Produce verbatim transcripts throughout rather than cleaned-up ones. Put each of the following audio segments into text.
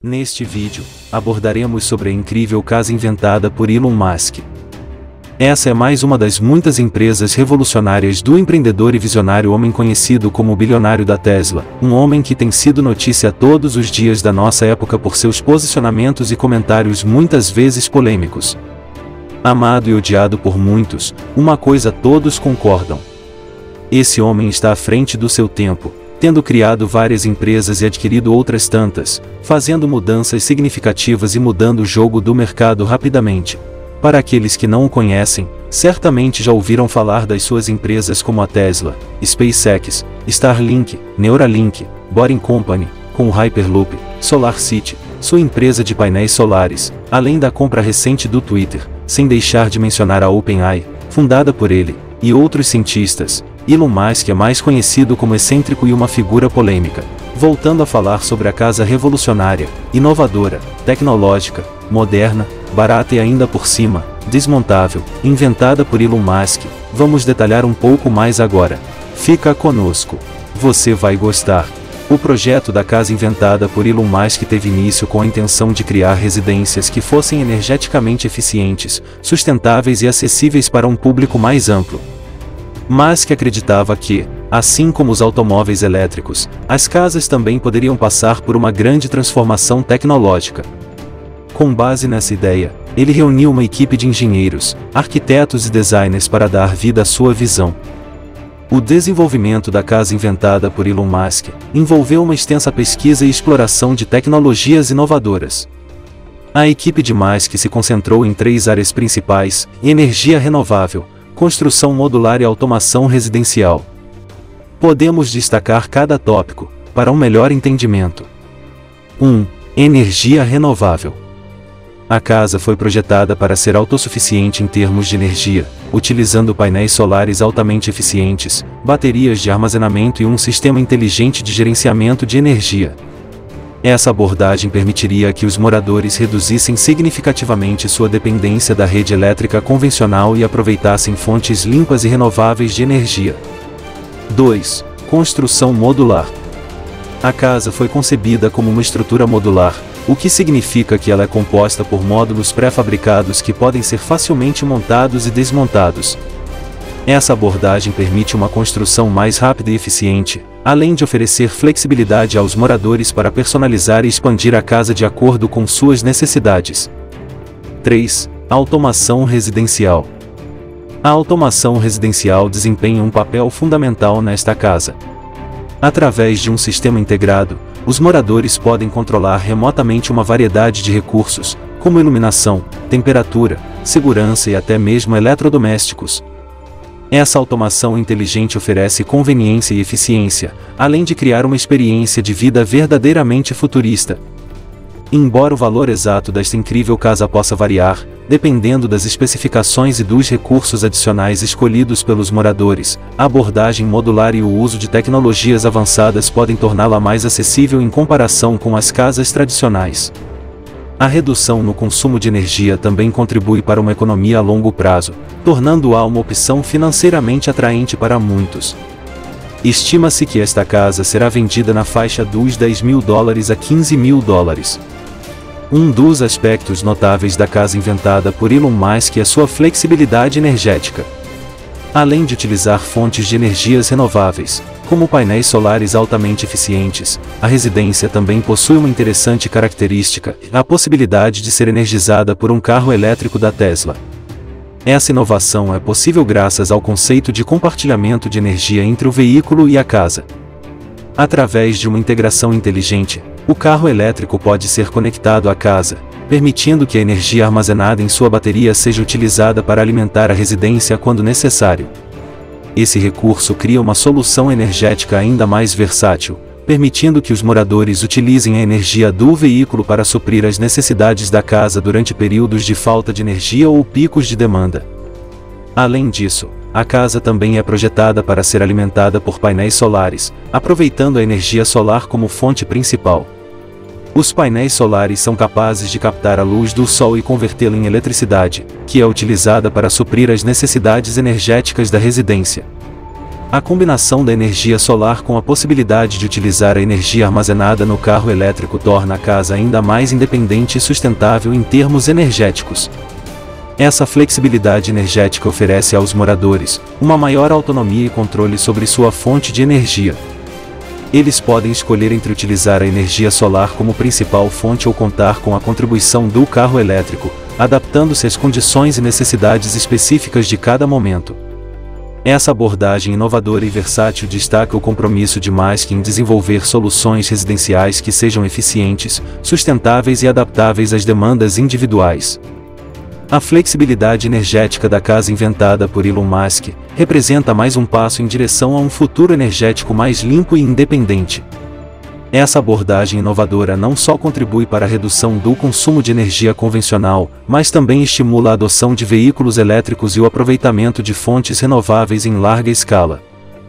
Neste vídeo, abordaremos sobre a incrível casa inventada por Elon Musk. Essa é mais uma das muitas empresas revolucionárias do empreendedor e visionário homem conhecido como o bilionário da Tesla, um homem que tem sido notícia todos os dias da nossa época por seus posicionamentos e comentários muitas vezes polêmicos. Amado e odiado por muitos, uma coisa todos concordam: esse homem está à frente do seu tempo, tendo criado várias empresas e adquirido outras tantas, fazendo mudanças significativas e mudando o jogo do mercado rapidamente. Para aqueles que não o conhecem, certamente já ouviram falar das suas empresas como a Tesla, SpaceX, Starlink, Neuralink, Boring Company, com o Hyperloop, SolarCity, sua empresa de painéis solares, além da compra recente do Twitter, sem deixar de mencionar a OpenAI, fundada por ele, e outros cientistas. Elon Musk é mais conhecido como excêntrico e uma figura polêmica. Voltando a falar sobre a casa revolucionária, inovadora, tecnológica, moderna, barata e ainda por cima, desmontável, inventada por Elon Musk, vamos detalhar um pouco mais agora. Fica conosco. Você vai gostar. O projeto da casa inventada por Elon Musk teve início com a intenção de criar residências que fossem energeticamente eficientes, sustentáveis e acessíveis para um público mais amplo. Musk acreditava que, assim como os automóveis elétricos, as casas também poderiam passar por uma grande transformação tecnológica. Com base nessa ideia, ele reuniu uma equipe de engenheiros, arquitetos e designers para dar vida à sua visão. O desenvolvimento da casa inventada por Elon Musk envolveu uma extensa pesquisa e exploração de tecnologias inovadoras. A equipe de Musk se concentrou em três áreas principais: energia renovável, construção modular e automação residencial. Podemos destacar cada tópico, para um melhor entendimento. um. Energia renovável. A casa foi projetada para ser autossuficiente em termos de energia, utilizando painéis solares altamente eficientes, baterias de armazenamento e um sistema inteligente de gerenciamento de energia. Essa abordagem permitiria que os moradores reduzissem significativamente sua dependência da rede elétrica convencional e aproveitassem fontes limpas e renováveis de energia. dois. Construção modular. A casa foi concebida como uma estrutura modular, o que significa que ela é composta por módulos pré-fabricados que podem ser facilmente montados e desmontados. Essa abordagem permite uma construção mais rápida e eficiente, além de oferecer flexibilidade aos moradores para personalizar e expandir a casa de acordo com suas necessidades. três. Automação residencial. A automação residencial desempenha um papel fundamental nesta casa. Através de um sistema integrado, os moradores podem controlar remotamente uma variedade de recursos, como iluminação, temperatura, segurança e até mesmo eletrodomésticos. Essa automação inteligente oferece conveniência e eficiência, além de criar uma experiência de vida verdadeiramente futurista. Embora o valor exato desta incrível casa possa variar, dependendo das especificações e dos recursos adicionais escolhidos pelos moradores, a abordagem modular e o uso de tecnologias avançadas podem torná-la mais acessível em comparação com as casas tradicionais. A redução no consumo de energia também contribui para uma economia a longo prazo, tornando-a uma opção financeiramente atraente para muitos. Estima-se que esta casa será vendida na faixa dos dez mil dólares a quinze mil dólares. Um dos aspectos notáveis da casa inventada por Elon Musk é sua flexibilidade energética. Além de utilizar fontes de energias renováveis, como painéis solares altamente eficientes, a residência também possui uma interessante característica: a possibilidade de ser energizada por um carro elétrico da Tesla. Essa inovação é possível graças ao conceito de compartilhamento de energia entre o veículo e a casa. Através de uma integração inteligente, o carro elétrico pode ser conectado à casa, permitindo que a energia armazenada em sua bateria seja utilizada para alimentar a residência quando necessário. Esse recurso cria uma solução energética ainda mais versátil, permitindo que os moradores utilizem a energia do veículo para suprir as necessidades da casa durante períodos de falta de energia ou picos de demanda. Além disso, a casa também é projetada para ser alimentada por painéis solares, aproveitando a energia solar como fonte principal. Os painéis solares são capazes de captar a luz do sol e convertê-la em eletricidade, que é utilizada para suprir as necessidades energéticas da residência. A combinação da energia solar com a possibilidade de utilizar a energia armazenada no carro elétrico torna a casa ainda mais independente e sustentável em termos energéticos. Essa flexibilidade energética oferece aos moradores uma maior autonomia e controle sobre sua fonte de energia. Eles podem escolher entre utilizar a energia solar como principal fonte ou contar com a contribuição do carro elétrico, adaptando-se às condições e necessidades específicas de cada momento. Essa abordagem inovadora e versátil destaca o compromisso de Musk em desenvolver soluções residenciais que sejam eficientes, sustentáveis e adaptáveis às demandas individuais. A flexibilidade energética da casa inventada por Elon Musk representa mais um passo em direção a um futuro energético mais limpo e independente. Essa abordagem inovadora não só contribui para a redução do consumo de energia convencional, mas também estimula a adoção de veículos elétricos e o aproveitamento de fontes renováveis em larga escala.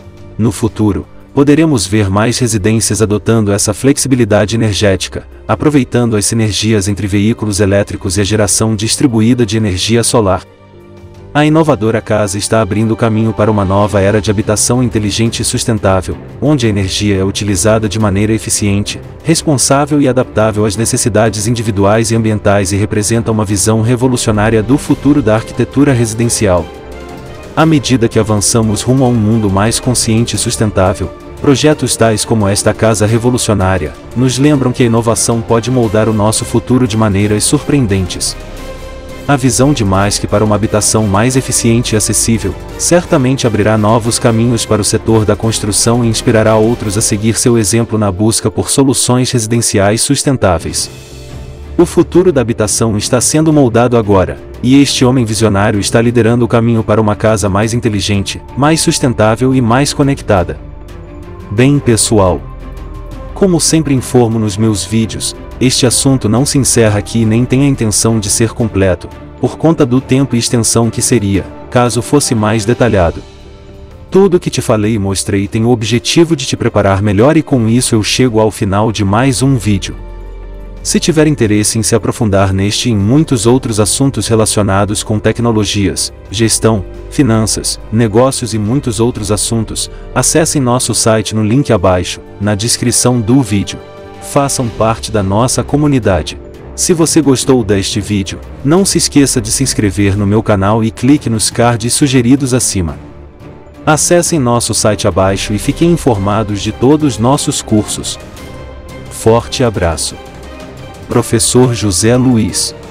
No futuro, poderemos ver mais residências adotando essa flexibilidade energética, aproveitando as sinergias entre veículos elétricos e a geração distribuída de energia solar. A inovadora casa está abrindo caminho para uma nova era de habitação inteligente e sustentável, onde a energia é utilizada de maneira eficiente, responsável e adaptável às necessidades individuais e ambientais e representa uma visão revolucionária do futuro da arquitetura residencial. À medida que avançamos rumo a um mundo mais consciente e sustentável, projetos tais como esta casa revolucionária nos lembram que a inovação pode moldar o nosso futuro de maneiras surpreendentes. A visão de Musk para uma habitação mais eficiente e acessível certamente abrirá novos caminhos para o setor da construção e inspirará outros a seguir seu exemplo na busca por soluções residenciais sustentáveis. O futuro da habitação está sendo moldado agora, e este homem visionário está liderando o caminho para uma casa mais inteligente, mais sustentável e mais conectada. Bem, pessoal, como sempre informo nos meus vídeos, este assunto não se encerra aqui e nem tem a intenção de ser completo, por conta do tempo e extensão que seria, caso fosse mais detalhado. Tudo o que te falei e mostrei tem o objetivo de te preparar melhor e com isso eu chego ao final de mais um vídeo. Se tiver interesse em se aprofundar neste e em muitos outros assuntos relacionados com tecnologias, gestão, finanças, negócios e muitos outros assuntos, acessem nosso site no link abaixo, na descrição do vídeo. Façam parte da nossa comunidade. Se você gostou deste vídeo, não se esqueça de se inscrever no meu canal e clique nos cards sugeridos acima. Acessem nosso site abaixo e fiquem informados de todos os nossos cursos. Forte abraço. Professor José Luiz.